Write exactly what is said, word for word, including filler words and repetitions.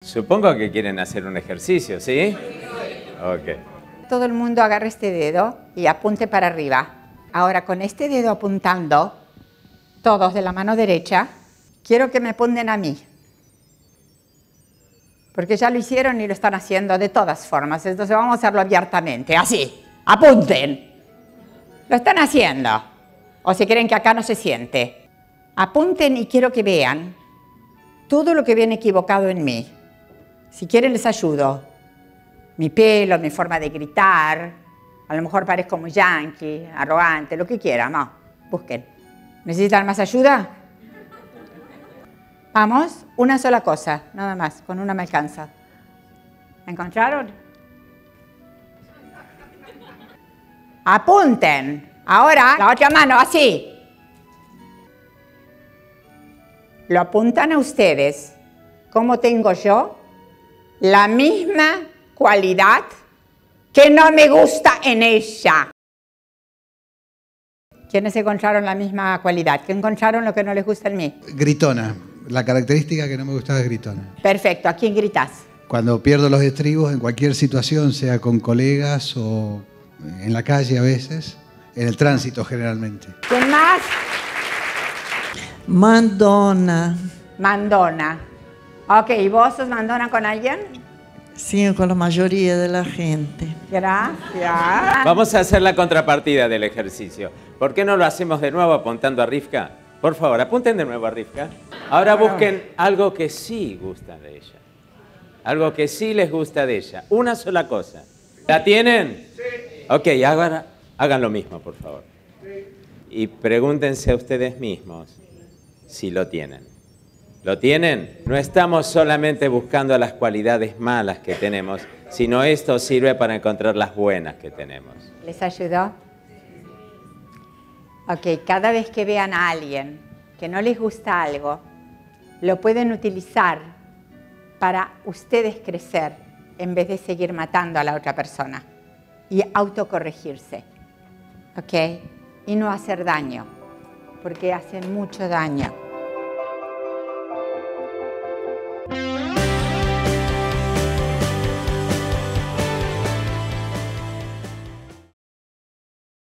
Supongo que quieren hacer un ejercicio, ¿sí? Ok. Todo el mundo agarre este dedo y apunte para arriba. Ahora, con este dedo apuntando, todos de la mano derecha, quiero que me apunten a mí. Porque ya lo hicieron y lo están haciendo de todas formas. Entonces vamos a hacerlo abiertamente, así. Apunten. Lo están haciendo. O si quieren que acá no se siente. Apunten y quiero que vean todo lo que viene equivocado en mí. Si quieren les ayudo. Mi pelo, mi forma de gritar. A lo mejor parezco muy yankee, arrogante, lo que quieran. No, busquen. ¿Necesitan más ayuda? Vamos, una sola cosa, nada más, con una me alcanza. ¿Encontraron? Apunten. Ahora, la otra mano, así. Lo apuntan a ustedes. ¿Cómo tengo yo? La misma cualidad que no me gusta en ella. ¿Quiénes encontraron la misma cualidad? ¿Qué encontraron lo que no les gusta en mí? Gritona. La característica que no me gustaba es gritona. Perfecto. ¿A quién gritas? Cuando pierdo los estribos en cualquier situación, sea con colegas o en la calle a veces, en el tránsito generalmente. ¿Quién más? Mandona. Mandona. Ok, ¿y vos sos mandona con alguien? Sí, con la mayoría de la gente. Gracias. Vamos a hacer la contrapartida del ejercicio. ¿Por qué no lo hacemos de nuevo apuntando a Rivka? Por favor, apunten de nuevo a Rivka. Ahora busquen algo que sí gusta de ella. Algo que sí les gusta de ella. Una sola cosa. ¿La tienen? Sí. Ok, ahora hagan lo mismo, por favor. Sí. Y pregúntense a ustedes mismos si lo tienen. ¿Lo tienen? No estamos solamente buscando las cualidades malas que tenemos, sino esto sirve para encontrar las buenas que tenemos. ¿Les ayudó? Ok, cada vez que vean a alguien que no les gusta algo, lo pueden utilizar para ustedes crecer en vez de seguir matando a la otra persona y autocorregirse, ¿ok? Y no hacer daño, porque hacen mucho daño.